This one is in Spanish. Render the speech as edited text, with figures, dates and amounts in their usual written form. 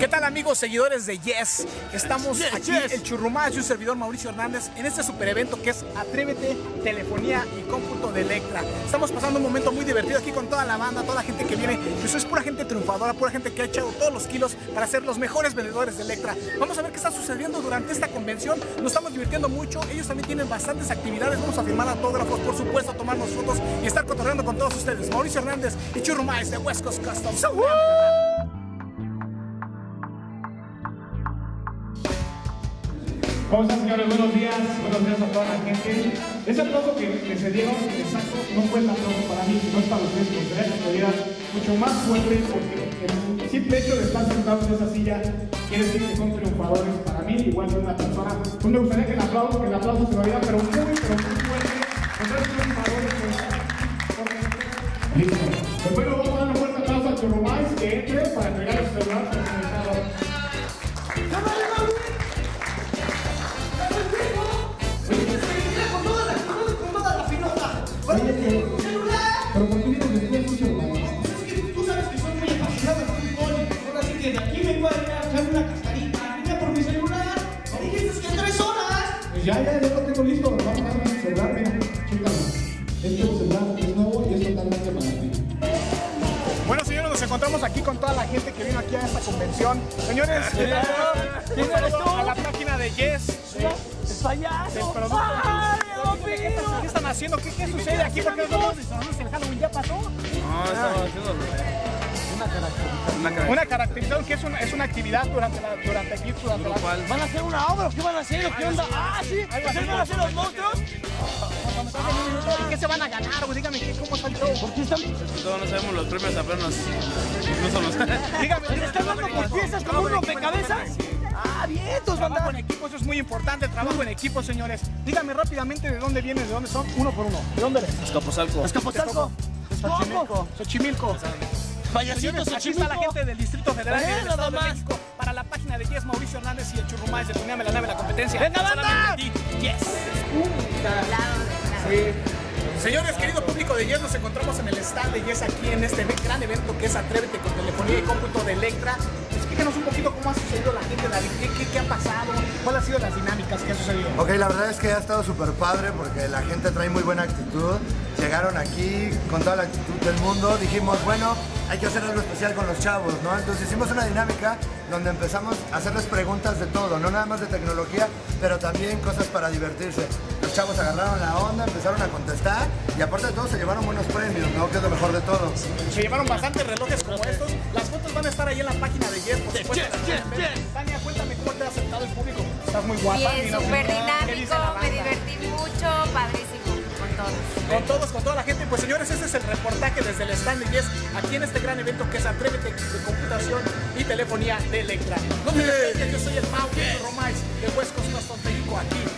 ¿Qué tal, amigos, seguidores de Yes? Estamos aquí, el Churrumais y un servidor, Mauricio Hernández, en este super evento que es Atrévete, Telefonía y Cómputo de Electra. Estamos pasando un momento muy divertido aquí con toda la banda, toda la gente que viene. Pues es pura gente triunfadora, pura gente que ha echado todos los kilos para ser los mejores vendedores de Electra. Vamos a ver qué está sucediendo durante esta convención. Nos estamos divirtiendo mucho. Ellos también tienen bastantes actividades. Vamos a firmar autógrafos, por supuesto, a tomarnos fotos y estar cotorreando con todos ustedes. Mauricio Hernández y Churrumais de West Coast Customs. ¿Cómo están, señores? Buenos días a toda la gente. Ese aplauso que se dieron, exacto, no fue el aplauso para mí, sino es para ustedes, que ustedes que dieran mucho más fuerte, porque el simple hecho de estar sentados en esa silla quiere decir que son triunfadores para mí, igual que una persona. Pues me gustaría que el aplauso se lo diera, pero muy fuerte, ustedes son triunfadores. Listo. Pues bueno, vamos a dar un fuerte aplauso a Churrumais que entre para entregar el celular personalizado. Pero ¿por qué vienes después, Churrumais? Es que tú sabes que soy muy apasionado del fútbol. Ahora sí que de aquí vengo a echarme una cascarita. Venga por mi celular. Me dijiste que en 3 horas. Pues ya lo tengo listo. Vamos a darme mi celular, mira, chécalo. Este celular es nuevo y es totalmente para ti. Bueno, señores, nos encontramos aquí con toda la gente que vino aquí a esta convención. Señores, ¿Quién eres tú? a la página de Yes. ¡Es payaso! Del producto. ¡Ay, ¿Qué están haciendo? ¿Qué sucede aquí? ¿Por qué no estamos restaurando el Halloween? ¿Ya pasó? No, estamos haciendo Una caracterización que es una actividad durante la ¿Van a hacer una obra o qué van a hacer? ¿Qué onda? ¡Ah, sí! ¿Ustedes van a hacer los monstruos? ¿Y qué se van a ganar? Dígame, ¿cómo está el show? ¿Por qué están...? Todos no sabemos los premios apenas, incluso los... Dígame, ¿Le están dando por piezas como un rompecabezas? ¡Ah, vientos, trabajo banda! en equipo, eso es muy importante, trabajo en equipo, señores. Dígame rápidamente de dónde vienes, de dónde son, uno por uno. ¿De dónde eres? Escaposalco. ¡Escaposalco! Xochimilco. ¡Payasito, Señores, aquí está la gente del Distrito Federal y del Nada Estado de más. México para la página de Yes, Mauricio Hernández y el Churrumais de Tuneame la nave, la competencia. ¡Venga, banda! Solamente aquí, Yes. Sí. Señores, querido público de Yes, nos encontramos en el stand de Yes aquí en este gran evento que es Atrévete con Telefonía y Cómputo de Electra. Explíquenos un poquito cómo ha sucedido la gente, David, qué ha pasado, cuáles han sido las dinámicas que han sucedido. Ok, la verdad es que ha estado súper padre porque la gente trae muy buena actitud. Llegaron aquí con toda la actitud del mundo. Dijimos, bueno, hay que hacer algo especial con los chavos, ¿no? Entonces hicimos una dinámica donde empezamos a hacerles preguntas de todo, no nada más de tecnología, pero también cosas para divertirse. Los chavos agarraron la onda, empezaron a contestar y aparte de todo se llevaron buenos premios, ¿no? Que es lo mejor de todo. Se llevaron bastantes relojes como estos. Las fotos van a estar ahí en la página de Yes, por supuesto. Tania, cuéntame cómo te ha aceptado el público. Estás muy guapa. Bien, súper dinámico, me divertí mucho, padrísimo, con todos. Con toda la gente. Pues señores, este es el reportaje desde el stand de Yes, aquí en este gran evento que es Atrévete de computación y telefonía de Electra. No me olvides, yo soy el Mau Churrumais de West Coast Customs México, aquí